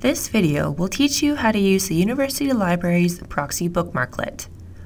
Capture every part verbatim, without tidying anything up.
This video will teach you how to use the University Library's Proxy Bookmarklet.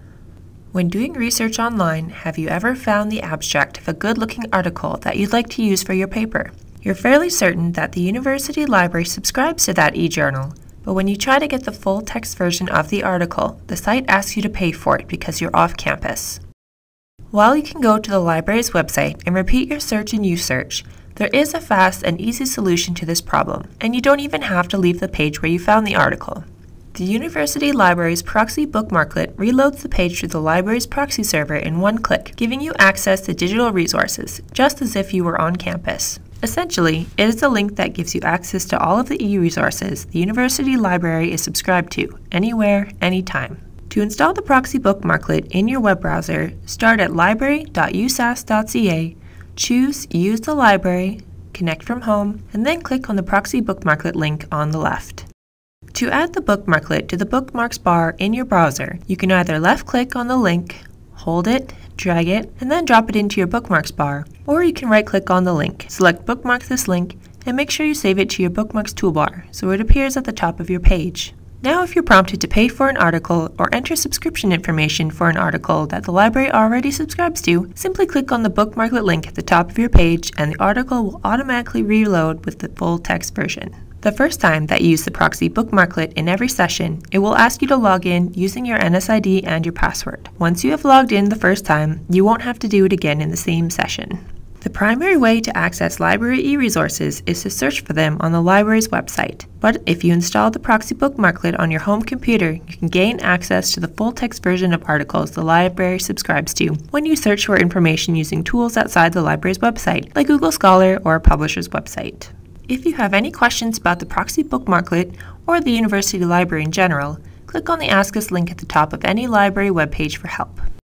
When doing research online, have you ever found the abstract of a good-looking article that you'd like to use for your paper? You're fairly certain that the University Library subscribes to that e-journal, but when you try to get the full text version of the article, the site asks you to pay for it because you're off campus. While you can go to the library's website and repeat your search in USearch, there is a fast and easy solution to this problem, and you don't even have to leave the page where you found the article. The University Library's Proxy Bookmarklet reloads the page through the library's proxy server in one click, giving you access to digital resources, just as if you were on campus. Essentially, it is a link that gives you access to all of the e-resources the University Library is subscribed to, anywhere, anytime. To install the Proxy Bookmarklet in your web browser, start at library dot u s a s dot c a, choose Use the Library, connect from home, and then click on the Proxy Bookmarklet link on the left. To add the bookmarklet to the bookmarks bar in your browser, you can either left-click on the link, hold it, drag it, and then drop it into your bookmarks bar, or you can right-click on the link, select Bookmark this link, and make sure you save it to your bookmarks toolbar so it appears at the top of your page. Now if you're prompted to pay for an article or enter subscription information for an article that the library already subscribes to, simply click on the bookmarklet link at the top of your page and the article will automatically reload with the full text version. The first time that you use the Proxy Bookmarklet in every session, it will ask you to log in using your N S I D and your password. Once you have logged in the first time, you won't have to do it again in the same session. The primary way to access library e-resources is to search for them on the library's website. But if you install the Proxy Bookmarklet on your home computer, you can gain access to the full text version of articles the library subscribes to when you search for information using tools outside the library's website, like Google Scholar or a publisher's website. If you have any questions about the Proxy Bookmarklet or the University Library in general, click on the Ask Us link at the top of any library webpage for help.